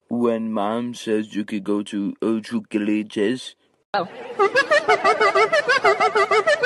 when Mom says you could go to uchukle, chez. Oh.